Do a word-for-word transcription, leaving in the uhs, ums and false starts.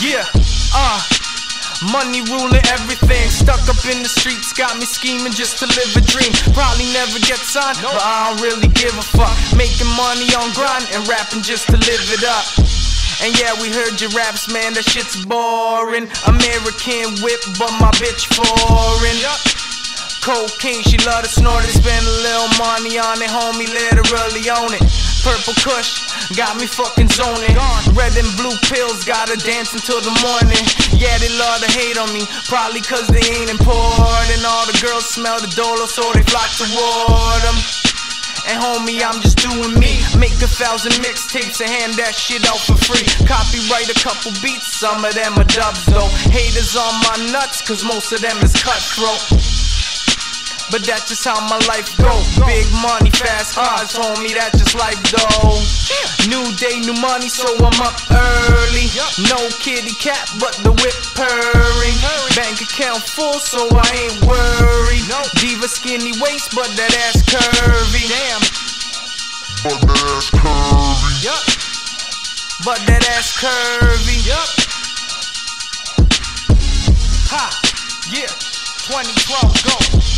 Yeah, uh money ruling everything. Stuck up in the streets, got me scheming just to live a dream. Probably never get signed, but I don't really give a fuck. Making money on grind and rapping just to live it up. And yeah, we heard your raps, man, that shit's boring. American whip, but my bitch foreign. Cocaine, she love to snort it. Spend a little money on it, homie, literally own it. Purple kush, got me fucking zoning. Red and blue pills, gotta dance until the morning. Yeah, they love to hate on me, probably cause they ain't important. All the girls smell the dolo, so they flock toward them. And homie, I'm just doing me. Make a thousand mixtapes and hand that shit out for free. Copyright a couple beats, some of them are dubs though. Haters on my nuts, cause most of them is cutthroat. But that's just how my life go. Big money, fast cars, homie, that's just life though. New day, new money, so I'm up early. No kitty cat, but the whip purring. Bank account full, so I ain't worried. Diva skinny waist, but that ass curvy. Damn. But that ass curvy. Yup. But that ass curvy. Yup. Ha. Yeah. twenty twelve, go.